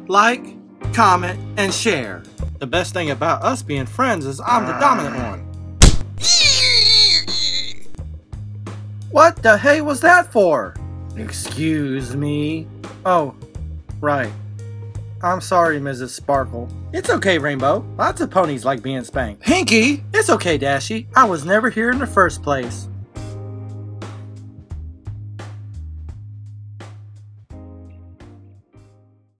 like, comment, and share. The best thing about us being friends is I'm the dominant one. What the hey was that for? Excuse me. Oh, right. I'm sorry, Mrs. Sparkle. It's okay, Rainbow. Lots of ponies like being spanked. Pinky! It's okay, Dashy. I was never here in the first place.